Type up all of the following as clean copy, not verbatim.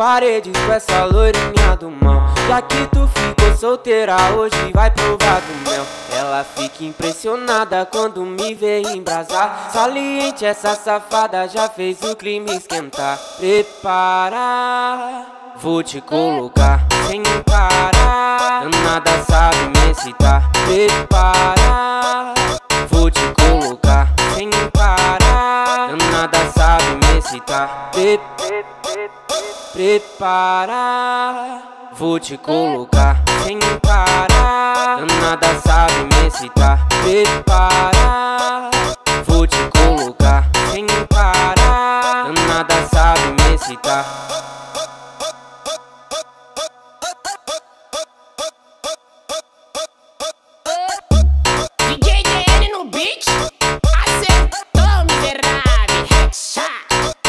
paredes com essa loirinha do mal. Já que tu ficou solteira, hoje vai provar do mel. Ela fica impressionada quando me vê embrasar. Saliente, essa safada já fez o clima esquentar. Prepara, vou te colocar sem parar. Nada sabe me excitar. Prepara, vou te colocar sem parar. Nada sabe me excitar. Prepara, vou te colocar sem parar. Nada sabe me excitar. Prepara, vou te colocar sem parar. Nada sabe me excitar. DJ DN no beat, acertou, miserável, headshot.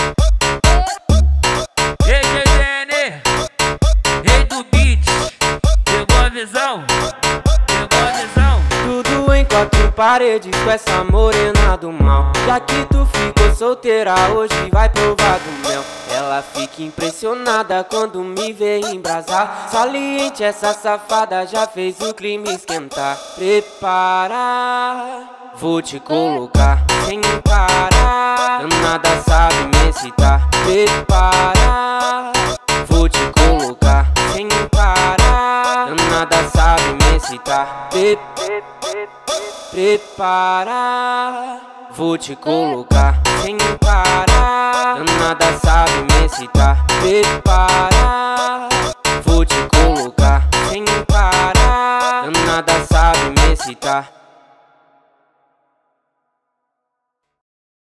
DJ DN, rei do beat, pegou a visão, pegou a visão. Tudo em quatro paredes com essa morena do mal. Já que tu ficou solteira, hoje vai provar do mel. Ela fica impressionada quando me vê embrasar. Saliente, essa safada já fez o clima esquentar. Prepara, vou te colocar sem parar. Nada sabe me excitar. Prepara, vou te colocar sem parar. Nada sabe me excitar. Prepara, vou te colocar sem parar. Nada sabe me excitar. Prepara, vou te colocar sem parar. Nada sabe me excitar.